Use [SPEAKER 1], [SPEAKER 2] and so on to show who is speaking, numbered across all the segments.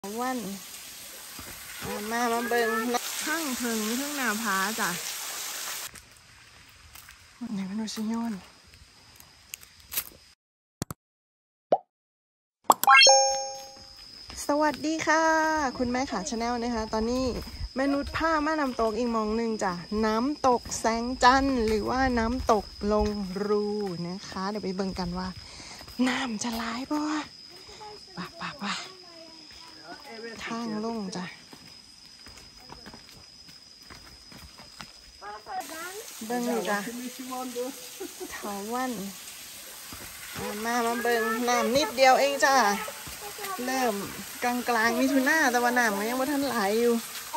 [SPEAKER 1] วันมาเบิ่งข้างถึงข้างหน้าผาจ้ะวันนี้มันดูชิโยนสวัสดีค่ะคุณแม่ขาชาแนลนะคะตอนนี้แม่นุชผ้าแม่น้ำตกอีกมองหนึ่งจ้ะน้ำตกแสงจันทร์หรือว่าน้ำตกลงรูนะคะเดี๋ยวไปเบิ่งกันว่าน้ำจะไหลบ่ป่ะทางลงจ้ะเบิ่งนี่จ้ะเถาวันมาเบิ่งน้ำนิดเดียวเองจ้ะเริ่มกลางมิถุนาแต่ว่าน้ำมันยังบ่ทันไหลอยู่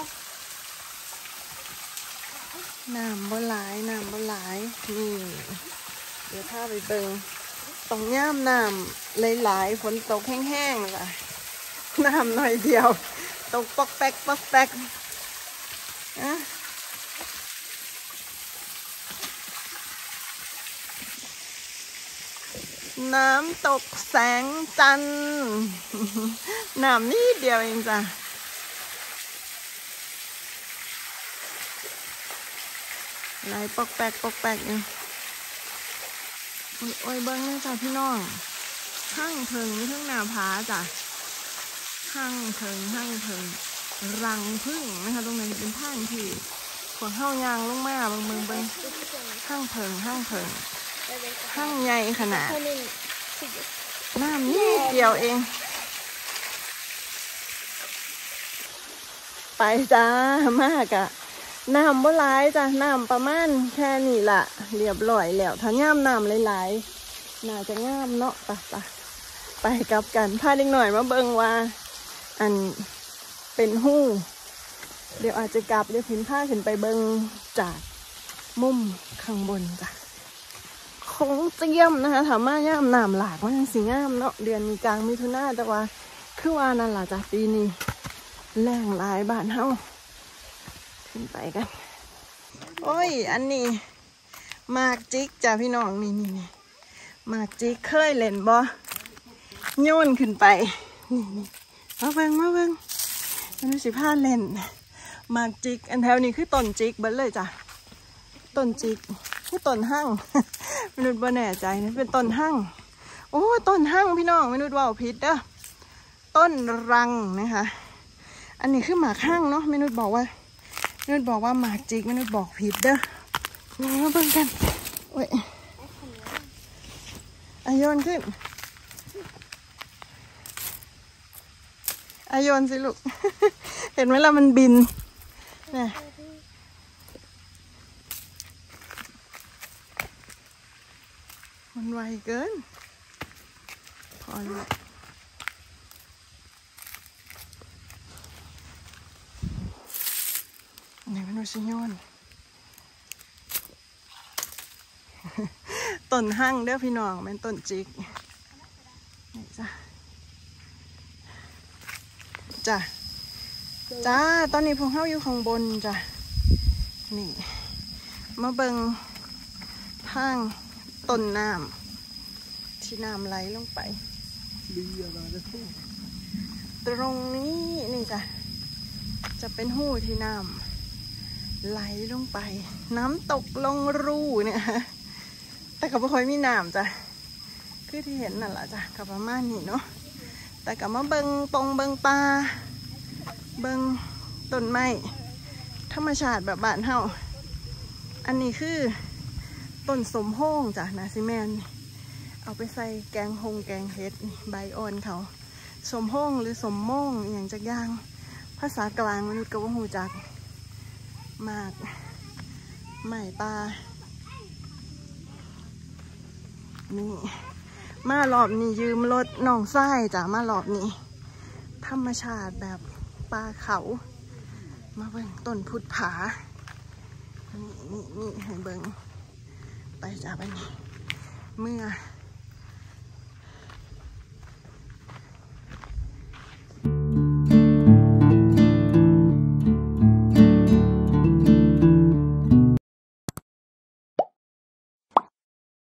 [SPEAKER 1] น้ำบ่ไหลนี่เดี๋ยวถ้าไปเบิ่งต้องย่ำน้ำหลายฝนตกแห้งๆจ้ะน้ำหน่อยเดียวตกปอกแป๊กนะน้ำตกแสงจันทร์น้ำนี่เดียวเองจ้ะไหลปอกแป๊กอยู่โอ้ยเบิ้งนะจ้ะพี่น้องห้างถึงทั้งหน้าผาจ้ะห้างถึงรังผึ้งนะคะตรงนั้นเป็นทางที่ขวดเข้ายางลงมาเบิ่งห้างถึงห้างใหญ่ขนาดน้ำนี่เดียวเองไปจ้ามากอะน้ำบ่หลายจ้ะน้ำประมาณแค่นี้ล่ะเรียบร้อยแล้วถ้าย่ำน้ำหลายน่าจะงามเนาะไปกลับกันพาเด็กหน่อยมาเบิ่งว่าอันเป็นหู้เดี๋ยวอาจจะกลับเดี๋ยวพินผ้าขึ้นไปเบิ่งจากมุมข้างบนจ้ะคงเจียมนะคะถามว่าย่ำน้ำหลากมันสีงามเนาะเดือนมีกลางมิถุนาแต่ว่าคือว่านั่นแหละจ้ะปีนี้แรงหลายบ้านเฮาขึ้นไปกันโอ้ยอันนี้มากจิกจ้ะพี่น้องนี่มากจิกเคยเล่นบ่โยนขึ้นไปนี่มาเบิ่งมันสิพาเล่นมากจิกอันแถวนี้คือต้นจิกเบิดเลยจ้ะต้นจิกคือต้นหั่งมนุษย์บ่แน่ใจนะเป็นต้นหั่งโอ้ต้นหั่งพี่น้องมนุษย์ว่าผิดเด้อต้นรังนะคะอันนี้คือหมากหั่งเนาะมนุษย์บอกว่าหมากจิกมนุษย์บอกผิดเด้อมาเบิ่งกันโอ้ยอายนขึ้นอายนสิลูก เห็นไหมล่ะมันบินเนี่ยมันไวเกินพอแล้วไหนมันดูชิโยนต้นหั่งเด้อพี่น้องเป็นต้นจิกนี่จ้าตอนนี้พวกเฮาอยู่ข้างบนจ้ะนี่มาเบิ่งทางต้นน้ำที่น้ำไหลลงไปตรงนี้นี่จ้ะจะเป็นหู้ที่น้ำไหลลงไปน้ำตกลงรูเนี่ยแต่ก็ไม่ค่อยมีน้ำจ้ะคือที่เห็นนั่นแหละจ้ะกับประมาณนี้เนาะแต่กับมาเบิ่งปลาเบิ่งต้นไม้ธรรมชาติแบบบ้านเฮาอันนี้คือต้นสมโฮ่งจ้ะนาซิแมนเอาไปใส่แกงเฮ็ดใบอ่อนเขาสมโฮ่งหรือสมโม่งอย่างจักอย่างภาษากลางมนุษย์ก็ว่าหูจักมากไม้ปลานี่มารอบนี้ยืมรถน้องไส้จ้ะมารอบนี้ธรรมชาติแบบปลาเขามาเบิ่งต้นพุทธผานี่ให้เบิ่งไปจ้ะไปนี่เมื่อ